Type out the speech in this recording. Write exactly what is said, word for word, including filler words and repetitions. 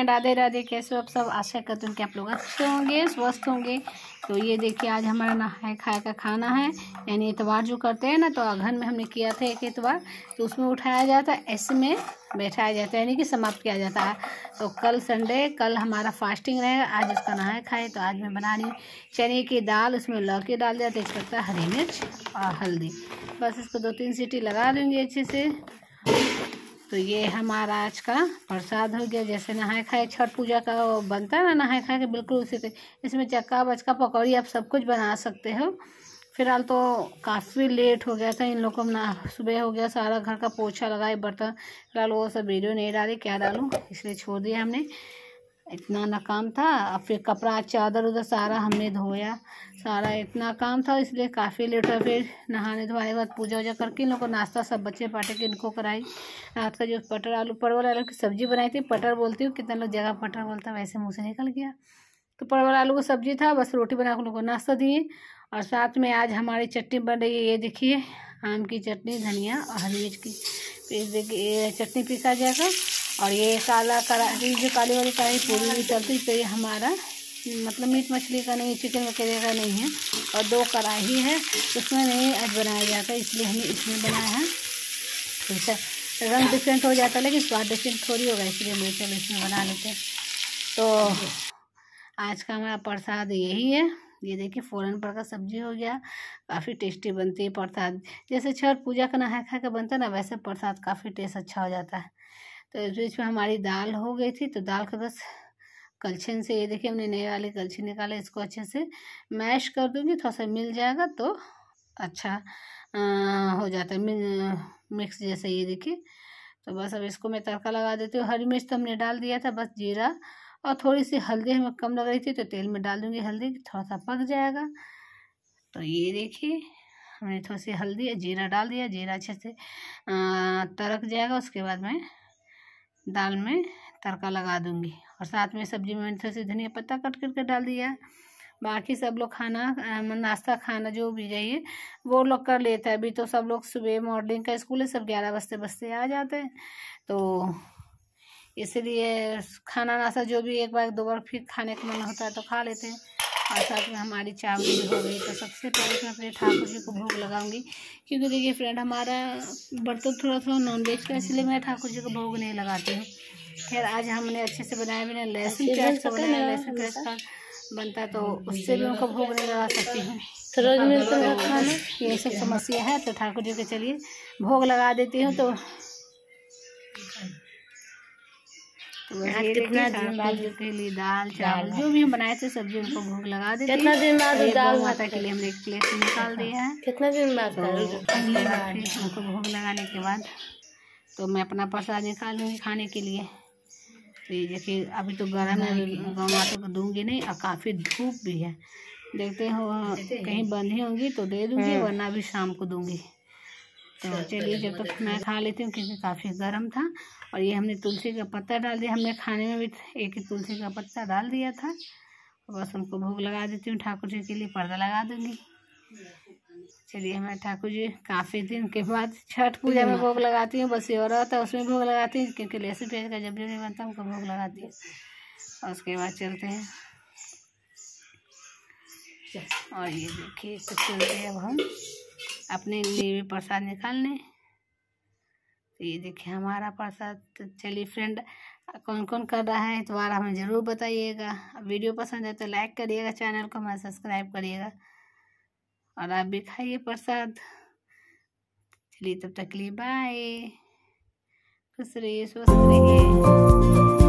Friend, Radhe Radhe. कैसे हो आप सब? आशा करती हूँ कि आप लोग अच्छे होंगे, स्वस्थ होंगे। तो ये देखिए, आज हमारा नहाए खाए का खाना है, यानी इतवार जो करते हैं ना, तो अघन में हमने किया था एक इतवार, तो उसमें उठाया जाता है, ऐसे में बैठाया जाता है, यानी कि समाप्त किया जाता है। तो कल संडे, कल हमारा फास्टिंग रहेगा, आज उसका नहाए खाए। तो आज मैं बना रही हूँ चने की दाल, उसमें लौकी डाल दिया, तेजपत्ता, हरी मिर्च और हल्दी। बस इसको दो तीन सीटी लगा दूँगी अच्छे से। तो ये हमारा आज का प्रसाद हो गया। जैसे नहाए खाए छठ पूजा का बनता है ना, नहाए खाए के बिल्कुल उसी से। इसमें चक्का बचका पकौड़ी आप सब कुछ बना सकते हो। फिलहाल तो काफ़ी लेट हो गया था, इन लोगों को ना सुबह हो गया, सारा घर का पोछा लगाए, बर्तन। फिलहाल वो सब वीडियो नहीं डाली, क्या डालूँ, इसलिए छोड़ दिया हमने। इतना ना काम था। अब फिर कपड़ा चादर उधर सारा हमने धोया, सारा इतना काम था, इसलिए काफ़ी लेट हुआ। फिर नहाने धोने के बाद पूजा वूजा करके इन लोग को नाश्ता सब बच्चे पाटे के इनको कराई। रात का जो पटर आलू परवल आलू की सब्ज़ी बनाई थी, पटर बोलती हूँ, कितना लोग जगह पटर बोलता है, वैसे मुँह से निकल गया। तो परवल आलू की सब्ज़ी था, बस रोटी बना के लोग को नाश्ता दिए। और साथ में आज हमारी चटनी बन रही है, ये देखिए, आम की चटनी, धनिया और हरी मिर्च की। फिर देखिए ये चटनी पीसा जाएगा। और ये काला कढ़ाई, जो काली वाली कढ़ाई पूरी भी चलती, तो ये हमारा मतलब मीट मछली का नहीं, चिकन वगैरह का नहीं है। और दो कढ़ाई है, उसमें नहीं आज बनाया जाता, इसलिए हमने इसमें बनाया है। तो रंग डिफरेंट हो जाता है, लेकिन स्वाद डिफरेंट थोड़ी होगा, इसलिए मैं चलो इसमें बना लेते हैं। तो आज का हमारा प्रसाद यही है। ये देखिए, फ़ौरन पर का सब्जी हो गया, काफ़ी टेस्टी बनती है प्रसाद। जैसे छठ पूजा का नहा खा के बनता है ना, वैसे प्रसाद काफ़ी टेस्ट अच्छा हो जाता है। तो इस बीच में हमारी दाल हो गई थी, तो दाल को बस कलछन से, ये देखिए हमने नए वाले कलछी निकाले, इसको अच्छे से मैश कर दूँगी, थोड़ा सा मिल जाएगा तो अच्छा आ, हो जाता है, मिक्स जैसे। ये देखिए, तो बस अब इसको मैं तड़का लगा देती हूँ। हरी मिर्च तो हमने डाल दिया था, बस जीरा और थोड़ी सी हल्दी हमें कम लग रही थी, तो तेल में डाल दूँगी हल्दी, थोड़ा सा पक जाएगा। तो ये देखिए, हमने थोड़ी सी हल्दी जीरा डाल दिया, जीरा अच्छे से तड़क जाएगा, उसके बाद मैं दाल में तड़का लगा दूंगी। और साथ में सब्जी में मैंने थोड़ी सी धनिया पत्ता कट करके डाल दिया। बाकी सब लोग खाना नाश्ता खाना जो भी चाहिए वो लोग कर लेते हैं। अभी तो सब लोग सुबह मॉर्निंग का स्कूल है, सब ग्यारह बजते बजते आ जाते हैं, तो इसलिए खाना नाश्ता जो भी एक बार दो बार फिर खाने का मन होता है तो खा लेते हैं। और साथ में हमारी चावल भी हो गई। तो सबसे पहले मैं अपने ठाकुर जी को भोग लगाऊंगी, क्योंकि देखिए फ्रेंड, हमारा बर्तन थोड़ा थोड़ा नॉनवेज का, इसलिए मैं ठाकुर जी को भोग नहीं लगाती हूँ। खैर आज हमने अच्छे से बनाया, बिना लहसुन प्याज का बनाया, लहसुन प्याज का बनता है तो उससे भी उनको भोग नहीं लगा सकती हूँ। तो रोज मिलता है खाना, ये सब समस्या है। तो ठाकुर जी के चलिए भोग लगा देती हूँ। तो तो ये कितना दिन बाद के लिए दाल चावल जो भी हम बनाए थे सब्जी, उनको भोग लगा देते हैं। कितना दिन बाद दाल माता के लिए हमने एक प्लेट निकाल दिया है। कितना दिन बाद? तो उनको भोग लगाने के बाद तो मैं अपना प्रसाद निकाल लूँगी खाने के लिए। तो ये देखिए, अभी तो गर्म है, गौ माता को दूँगी नहीं, और काफ़ी धूप भी है, देखते हो कहीं बंधी होंगी तो दे दूँगी, वरना भी शाम को दूँगी। तो चलिए, जब तक मैं खा लेती हूँ, क्योंकि काफ़ी गर्म था। और ये हमने तुलसी का पत्ता डाल दिया, हमने खाने में भी एक ही तुलसी का पत्ता डाल दिया था। बस उनको भोग लगा देती हूँ, ठाकुर जी के लिए पर्दा लगा दूँगी। चलिए, हमारे ठाकुर जी काफ़ी दिन के बाद छठ पूजा में भोग लगाती हूँ। बस ये हो रहा था, उसमें भोग लगाती हूँ, क्योंकि लहसुन प्याज का जब भी नहीं बनता उनको भोग लगाती हूँ। और उसके बाद चलते हैं। और ये देखिए, तो चलते हैं अब हम अपने लिए प्रसाद निकालने। तो ये देखिए हमारा प्रसाद। तो चलिए फ्रेंड, कौन कौन कर रहा है इतवार हमें ज़रूर बताइएगा। वीडियो पसंद है तो लाइक करिएगा, चैनल को हमारा सब्सक्राइब करिएगा, और आप भी खाइए प्रसाद। चलिए, तब तक के लिए बाय, खुश रहिए, स्वस्थ रहिए।